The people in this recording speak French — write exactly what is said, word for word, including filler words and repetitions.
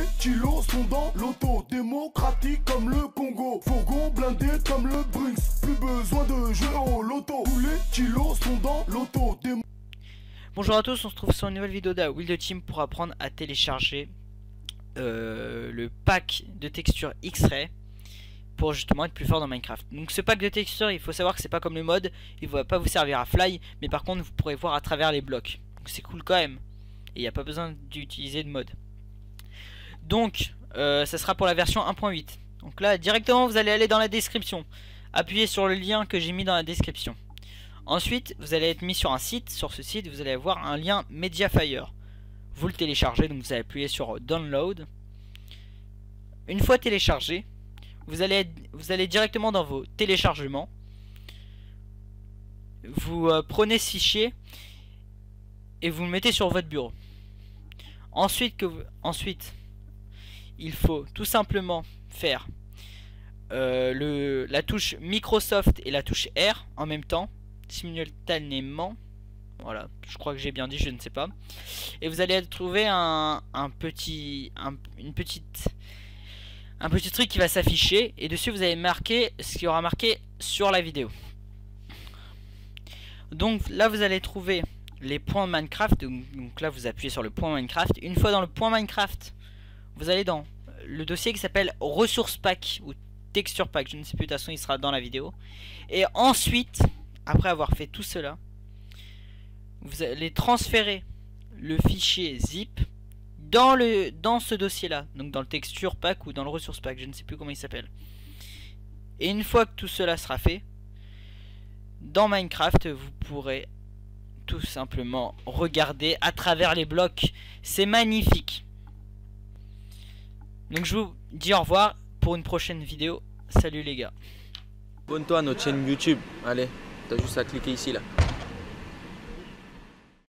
les kilos sont dans l'auto. Démocratique comme le Congo. Fourgon blindé comme le Brinks. Plus besoin de jouer au loto. Tous les kilos sont dans l'auto. Démo Bonjour à tous, on se trouve sur une nouvelle vidéo de Will the Team pour apprendre à télécharger euh, le pack de textures X-Ray pour justement être plus fort dans Minecraft. Donc ce pack de textures, il faut savoir que c'est pas comme le mode, il va pas vous servir à fly, mais par contre vous pourrez voir à travers les blocs. Donc c'est cool quand même. Et il n'y a pas besoin d'utiliser de mode. Donc euh, ça sera pour la version un point huit. Donc là directement vous allez aller dans la description. Appuyez sur le lien que j'ai mis dans la description. Ensuite vous allez être mis sur un site. Sur ce site vous allez avoir un lien Mediafire. Vous le téléchargez, donc vous allez appuyer sur Download. Une fois téléchargé, vous allez, être, vous allez directement dans vos téléchargements. Vous euh, prenez ce fichier et vous le mettez sur votre bureau. Ensuite, que vous, ensuite il faut tout simplement faire euh, le, la touche Microsoft et la touche R en même temps, simultanément. Voilà, je crois que j'ai bien dit, je ne sais pas. Et vous allez trouver un, un petit, un, une petite, un petit truc qui va s'afficher. Et dessus, vous allez marquer ce qui aura marqué sur la vidéo. Donc là, vous allez trouver les points Minecraft. Donc, donc là, vous appuyez sur le point Minecraft. Une fois dans le point Minecraft, vous allez dans le dossier qui s'appelle Ressources Pack ou Texture Pack. Je ne sais plus, de toute façon, il sera dans la vidéo. Et ensuite, après avoir fait tout cela, vous allez transférer le fichier zip dans, le, dans ce dossier là, donc dans le texture pack ou dans le ressource pack, je ne sais plus comment il s'appelle. Et une fois que tout cela sera fait, dans Minecraft vous pourrez tout simplement regarder à travers les blocs. C'est magnifique. Donc je vous dis au revoir pour une prochaine vidéo. Salut les gars. Abonne-toi à notre chaîne YouTube. Allez, t'as juste à cliquer ici là.